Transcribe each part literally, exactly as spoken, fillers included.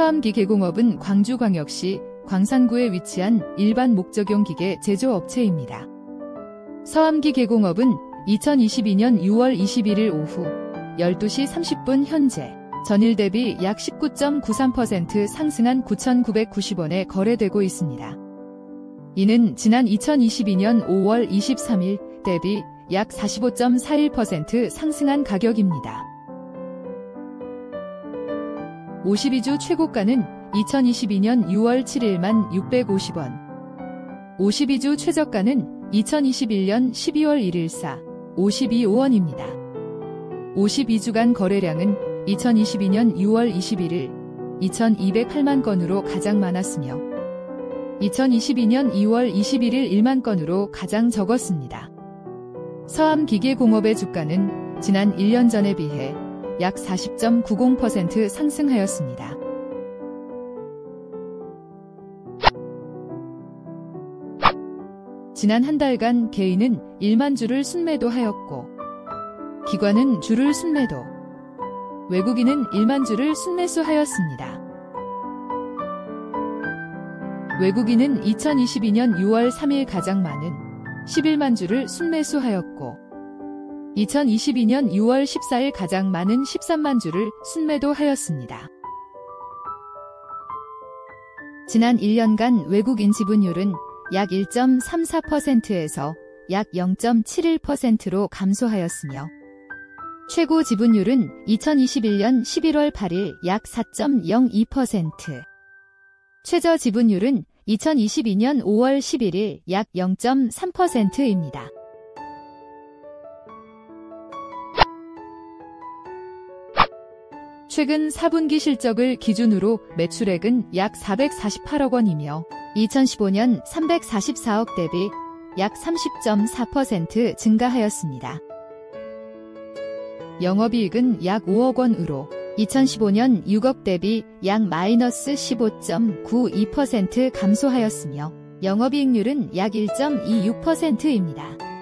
서암기계공업은 광주광역시 광산구에 위치한 일반 목적용 기계 제조업체입니다. 서암기계공업은 이천이십이 년 유월 이십일일 오후 열두 시 삼십 분 현재 전일 대비 약 십구 점 구삼 퍼센트 상승한 구천구백구십 원에 거래되고 있습니다. 이는 지난 이천이십이 년 오월 이십삼일 대비 약 사십오 점 사일 퍼센트 상승한 가격입니다. 오십이 주 최고가는 이천이십이 년 유월 칠일만 육백오십 원, 오십이 주 최저가는 이천이십일 년 십이월 일일사 오십이오 원입니다. 오십이 주간 거래량은 이천이십이 년 유월 이십일일 이천이백팔만 건으로 가장 많았으며 이천이십이 년 이월 이십일일 일만 건으로 가장 적었습니다. 서암기계공업의 주가는 지난 일 년 전에 비해 약 사십 점 구십 퍼센트 상승하였습니다. 지난 한 달간 개인은 일만 주를 순매도하였고 기관은 주를 순매도, 외국인은 일만 주를 순매수하였습니다. 외국인은 이천이십이 년 유월 삼일 가장 많은 십일만 주를 순매수하였고 이천이십이 년 유월 십사일 가장 많은 십삼만 주를 순매도하였습니다. 지난 일 년간 외국인 지분율은 약 일 점 삼사 퍼센트에서 약 영 점 칠일 퍼센트로 감소하였으며 최고 지분율은 이천이십일 년 십일월 팔일 약 사 점 영이 퍼센트, 최저 지분율은 이천이십이 년 오월 십일일 약 영 점 삼 퍼센트입니다. 최근 사 분기 실적을 기준으로 매출액은 약 사백사십팔억 원이며 이천십오 년 삼백사십사억 대비 약 삼십 점 사 퍼센트 증가하였습니다. 영업이익은 약 오억 원으로 이천십오 년 육억 대비 약 마이너스 십오 점 구이 퍼센트 감소하였으며 영업이익률은 약 일 점 이육 퍼센트입니다.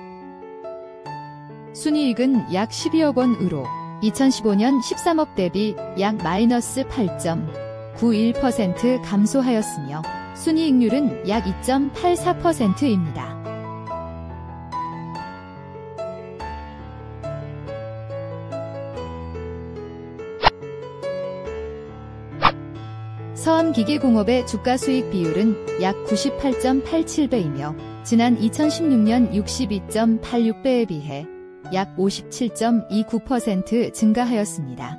순이익은 약 십이억 원으로 이천십오 년 십삼억 대비 약 마이너스 팔 점 구일 퍼센트 감소하였으며 순이익률은 약 이 점 팔사 퍼센트입니다. 서암기계공업의 주가수익 비율은 약 구십팔 점 팔칠 배이며 지난 이천십육 년 육십이 점 팔육 배에 비해 약 오십칠 점 이구 퍼센트 증가하였습니다.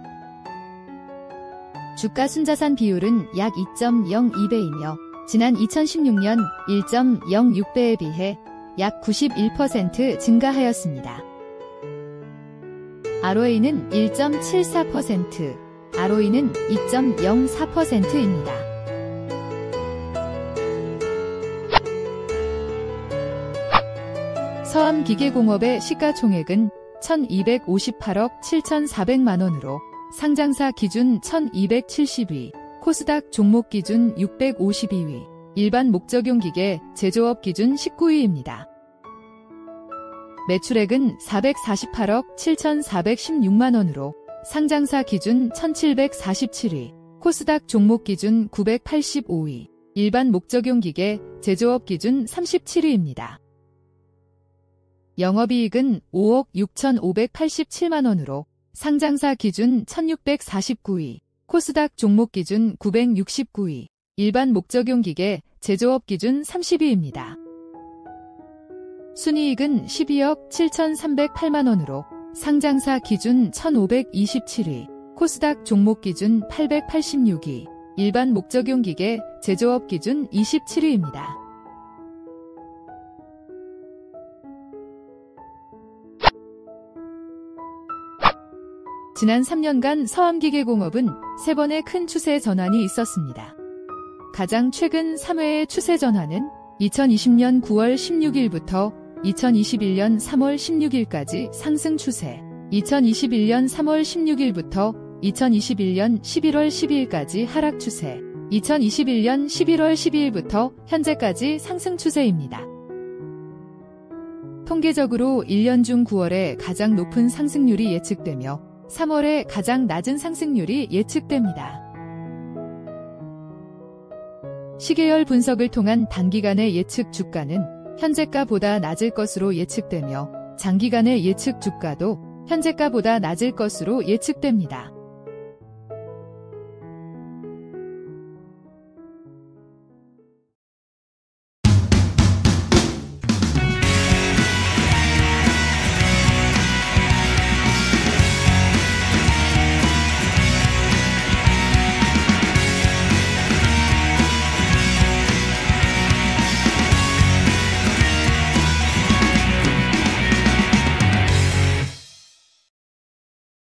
주가순자산 비율은 약 이 점 영이 배이며 지난 이천십육 년 일 점 영육 배에 비해 약 구십일 퍼센트 증가하였습니다. 알오이는 일 점 칠사 퍼센트, 알오이는 이 점 영사 퍼센트입니다. 서암기계공업의 시가총액은 천이백오십팔억 칠천사백만 원으로 상장사 기준 천이백칠십 위, 코스닥 종목 기준 육백오십이 위, 일반 목적용 기계 제조업 기준 십구 위입니다. 매출액은 사백사십팔억 칠천사백십육만 원으로 상장사 기준 천칠백사십칠 위, 코스닥 종목 기준 구백팔십오 위, 일반 목적용 기계 제조업 기준 삼십칠 위입니다. 영업이익은 오억 육천오백팔십칠만 원으로 상장사 기준 천육백사십구 위, 코스닥 종목 기준 구백육십구 위, 일반 목적용 기계 제조업 기준 삼십 위입니다. 순이익은 십이억 칠천삼백팔만 원으로 상장사 기준 천오백이십칠 위, 코스닥 종목 기준 팔백팔십육 위, 일반 목적용 기계 제조업 기준 이십칠 위입니다. 지난 삼 년간 서암기계공업은 세 번의 큰 추세 전환이 있었습니다. 가장 최근 삼 회의 추세 전환은 이천이십 년 구월 십육일부터 이천이십일 년 삼월 십육일까지 상승 추세, 이천이십일 년 삼월 십육일부터 이천이십일 년 십일월 십이일까지 하락 추세, 이천이십일 년 십일월 십이일부터 현재까지 상승 추세입니다. 통계적으로 일 년 중 구월에 가장 높은 상승률이 예측되며 삼월에 가장 낮은 상승률이 예측됩니다. 시계열 분석을 통한 단기간의 예측 주가는 현재가보다 낮을 것으로 예측되며 장기간의 예측 주가도 현재가보다 낮을 것으로 예측됩니다.